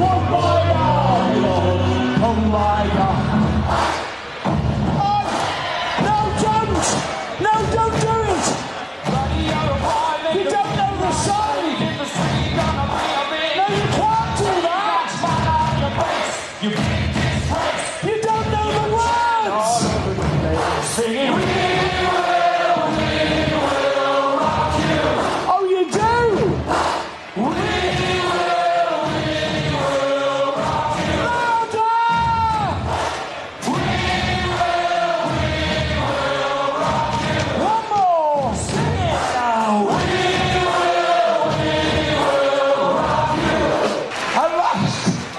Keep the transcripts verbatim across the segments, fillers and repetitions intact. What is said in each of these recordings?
Kumbaya, Lord, Kumbaya. Oh, no, don't! No, don't do it! You don't know the song! No, you can't do that! You don't know the words! Singing, we will, we will rock you! Oh, you do? We will, we will rock you! Louder! We will, we will rock you! One more! Sing it now! We will, we will rock you! And last,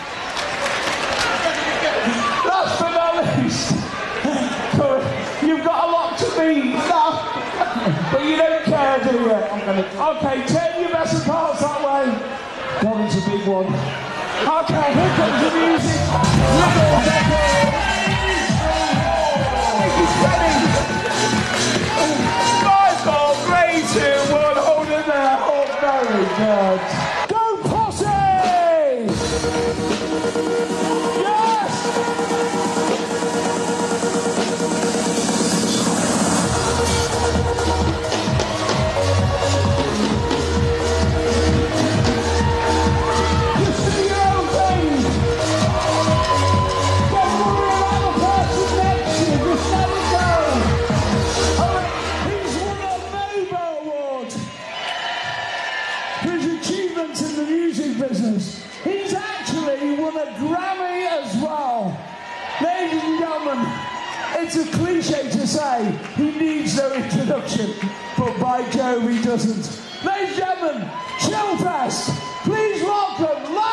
last but not least, you've got a lot to be, no, but you don't care, do you? I'm gonna... Okay, turn your vessel parts that way. God, it's a big one. Okay, here comes the music. Five, four, three, two, one, hold it there. Oh, very good. Go, Posse! Yes! Just do your own thing. Don't worry about the person next to you. Just let it go. Oh, he's won a Nobel Award for his achievements in the music business. He's actually won a Grammy as well. Ladies and gentlemen, it's a cliche to say he needs no introduction, but by Jove he doesn't. Ladies and gentlemen, Chillfest, please welcome live